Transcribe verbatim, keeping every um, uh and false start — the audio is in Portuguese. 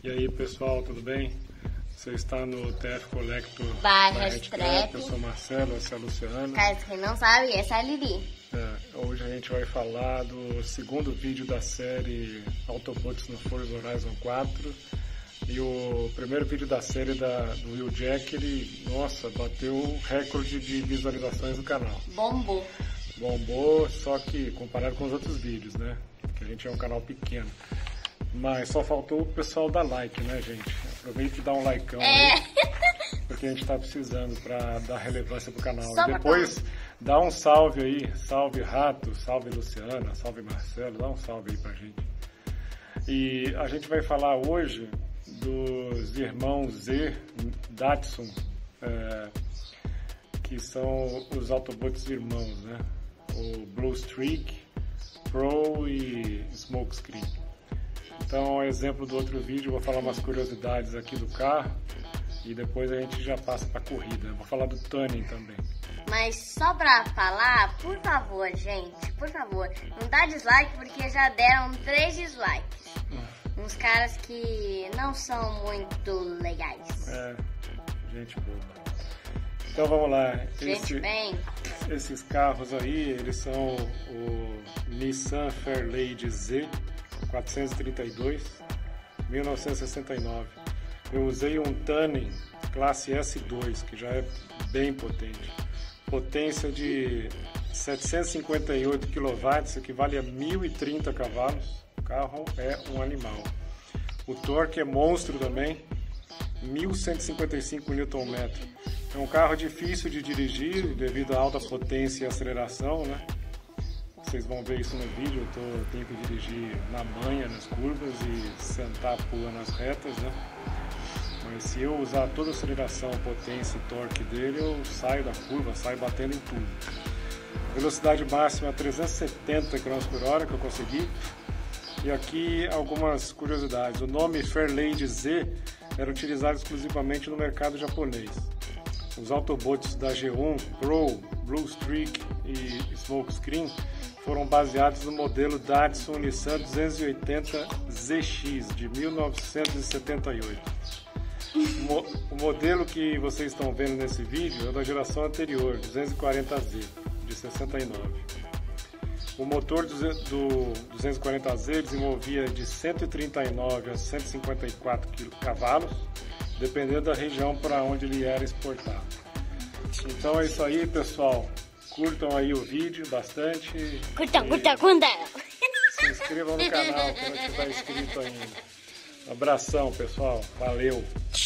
E aí pessoal, tudo bem? Você está no T F Collector Barra Strap. Eu sou o Marcelo, essa é a Luciana. Caso quem não sabe, essa é a Lili. É, hoje a gente vai falar do segundo vídeo da série Autobots no Forza Horizon quatro. E o primeiro vídeo da série da, do Will Jack, ele, nossa, bateu o recorde de visualizações do canal. Bombou. Bombou, só que comparado com os outros vídeos, né? Que a gente é um canal pequeno. Mas só faltou o pessoal dar like, né, gente? Aproveita e dá um likeão É. aí, porque a gente tá precisando pra dar relevância pro canal. Só E depois dá um salve aí, salve Rato, salve Luciana, salve Marcelo, dá um salve aí pra gente. E a gente vai falar hoje dos irmãos Z Datsun, é, que são os Autobots irmãos, né? O Blue Streak, Pro e Smokescreen. Então, exemplo do outro vídeo, eu vou falar umas curiosidades aqui do carro e depois a gente já passa para corrida. Eu vou falar do tuning também. Mas só pra falar, por favor, gente, por favor, não dá dislike porque já deram três dislikes. Uns caras que não são muito legais. É, gente boa. Então vamos lá. Gente Esse, bem. Esses carros aí, eles são o Nissan Fairlady Z quatrocentos e trinta e dois, mil novecentos e sessenta e nove. Eu usei um tuning classe S dois, que já é bem potente. Potência de setecentos e cinquenta e oito quilowatts, equivale a mil e trinta cavalos. O carro é um animal. O torque é monstro também, mil cento e cinquenta e cinco newton-metros. É um carro difícil de dirigir devido à alta potência e aceleração, né? Vocês vão ver isso no vídeo, eu, tô, eu tenho que dirigir na manha nas curvas e sentar a pula nas retas, né? Mas se eu usar toda a aceleração, potência e torque dele, eu saio da curva, saio batendo em tudo. Velocidade máxima trezentos e setenta quilômetros por hora que eu consegui. E aqui algumas curiosidades. O nome Fairlady Z era utilizado exclusivamente no mercado japonês. Os Autobots da G um, Pro, Blue Streak e Smokescreen foram baseados no modelo Datsun Nissan duzentos e oitenta Z X de mil novecentos e setenta e oito. O modelo que vocês estão vendo nesse vídeo é da geração anterior, duzentos e quarenta Z, de sessenta e nove. O motor do duzentos e quarenta Z desenvolvia de cento e trinta e nove a cento e cinquenta e quatro cavalos, dependendo da região para onde ele era exportado. Então é isso aí, pessoal. Curtam aí o vídeo bastante. Curta, curta, curta. Se inscrevam no canal, quem não estiver inscrito ainda. Um abração, pessoal. Valeu.